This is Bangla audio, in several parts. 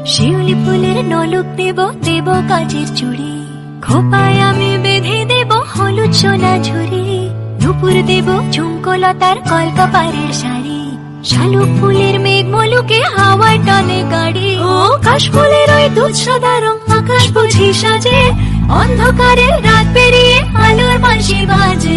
শিউলি ফুলের নলক দেব দেব কাচের চুড়ি, খোপায় আমি বেঁধে দেব হলুদ সোনা ঝুড়ি, নুপুর দেব ঝুমকোলতার কলকাপাড়ের শাড়ি, শালুক ফুলের মেঘ মলুকে হাওয়ার টানে গাড়ি, ও কাশ ফুলের ওই দুধ সাদা রং আকাশ বুঝি সাজে, অন্ধকারে রাত পেরিয়ে আলোর বাঁশি বাজে।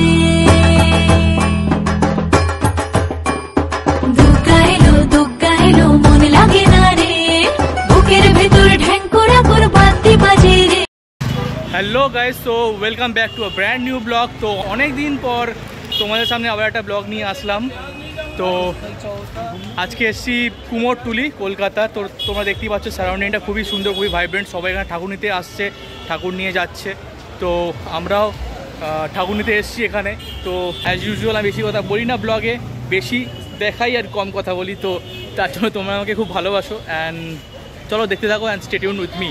দুগ্গা এলো মন লাগে না রে, বুকের ভেতর ঢ্যাঙ্করা কর বাদ্যি বাজে রে। হ্যালো গাইস, তো welcome back to a brand new blog. তো অনেক দিন পর তোমাদের সামনে আবার একটা ব্লগ নিয়ে আসলাম। তো আজকে এসেছি কুমোরটুলি, কলকাতা। তো তোমরা দেখতেই পাচ্ছ সারাউন্ডিংটা খুবই সুন্দর, খুবই ভাইব্রেন্ট। সবাই এখানে ঠাকুর নিতে আসছে, ঠাকুর নিয়ে যাচ্ছে। তো আমরাও ঠাকুর নিতে এসেছি এখানে। তো অ্যাজ ইউজুয়াল আমি বেশি কথা বলি না ব্লগে, বেশি দেখাই আর কম কথা বলি। তো তার জন্য তোমরা আমাকে খুব ভালোবাসো। অ্যান্ড চলো দেখতে থাকো and stay tuned with me.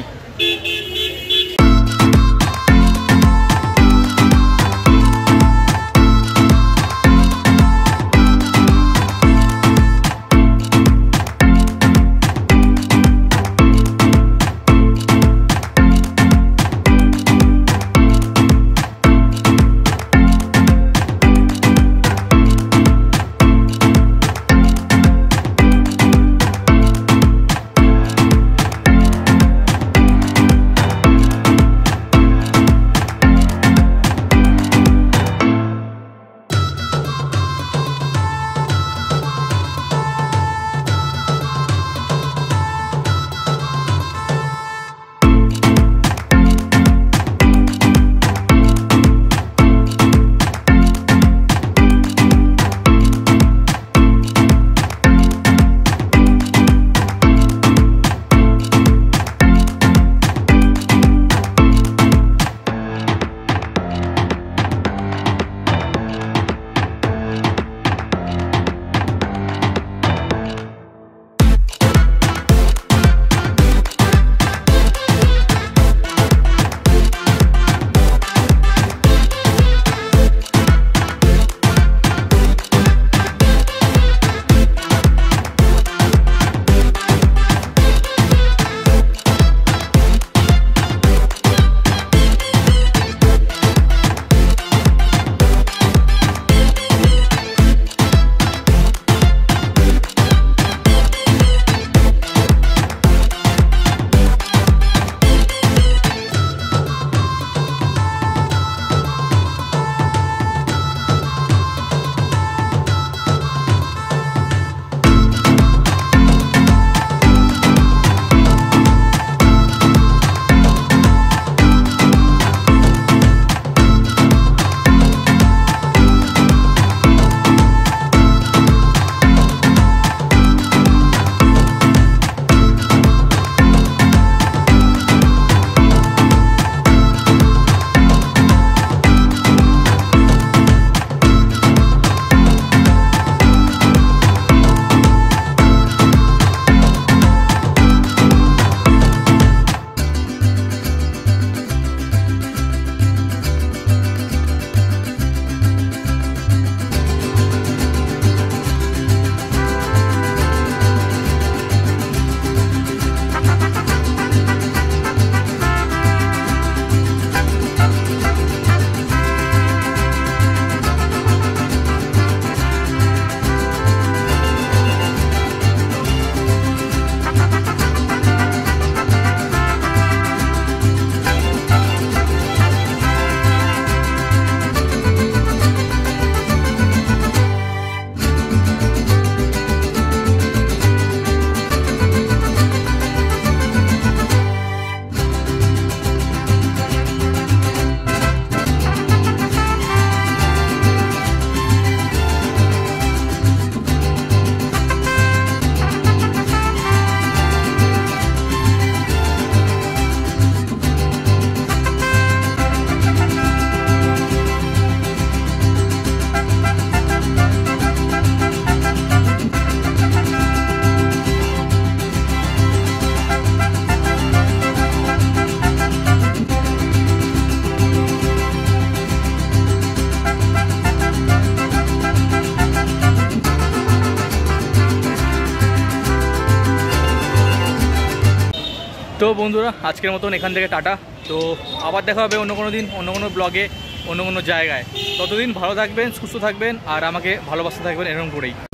তো বন্ধুরা আজকের মতন এখান থেকে টাটা। তো আবার দেখা হবে অন্য কোনো দিন, অন্য কোনো ব্লগে, অন্য কোনো জায়গায়। ততদিন ভালো থাকবেন, সুস্থ থাকবেন আর আমাকে ভালোবাসতে থাকবেন এরকম করেই।